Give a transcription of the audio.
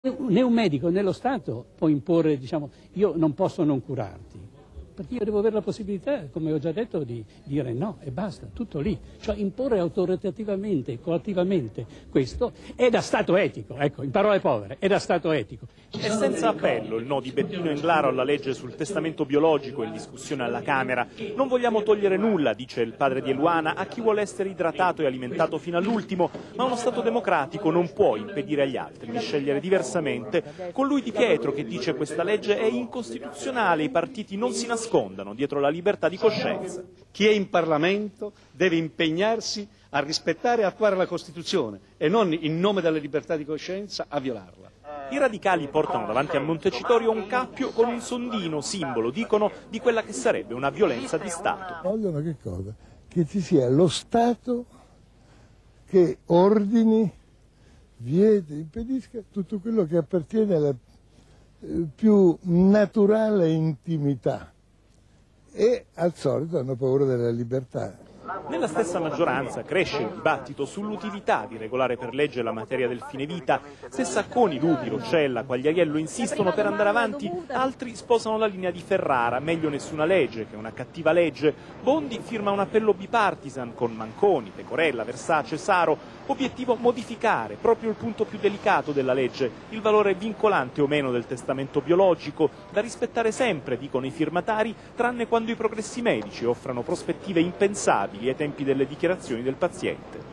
Né un medico né lo Stato può imporre, diciamo, io non posso non curarti, perché io devo avere la possibilità, come ho già detto, di dire no e basta, tutto lì. Cioè imporre autoritativamente, coattivamente questo è da Stato etico, ecco, in parole povere, è da Stato etico. È senza appello il no di Bettino Englaro alla legge sul testamento biologico in discussione alla Camera. Non vogliamo togliere nulla, dice il padre di Eluana, a chi vuole essere idratato e alimentato fino all'ultimo, ma uno Stato democratico non può impedire agli altri di scegliere diversamente. Con lui Di Pietro che dice questa legge è incostituzionale, i partiti non si nascondano dietro la libertà di coscienza. Chi è in Parlamento deve impegnarsi a rispettare e attuare la Costituzione e non, in nome della libertà di coscienza, a violarla. I radicali portano davanti a Montecitorio un cappio con un sondino, simbolo, dicono, di quella che sarebbe una violenza di Stato. Vogliono che cosa? Che ci sia lo Stato che ordini, vieti, impedisca tutto quello che appartiene alla più naturale intimità. E al solito hanno paura della libertà. Nella stessa maggioranza cresce il dibattito sull'utilità di regolare per legge la materia del fine vita. Se Sacconi, Lupi, Roccella, Quagliariello insistono per andare avanti, altri sposano la linea di Ferrara, meglio nessuna legge che una cattiva legge. Bondi firma un appello bipartisan con Manconi, Pecorella, Versace, Saro. Obiettivo modificare proprio il punto più delicato della legge, il valore vincolante o meno del testamento biologico, da rispettare sempre, dicono i firmatari, tranne quando i progressi medici offrano prospettive impensabili ai tempi delle dichiarazioni del paziente.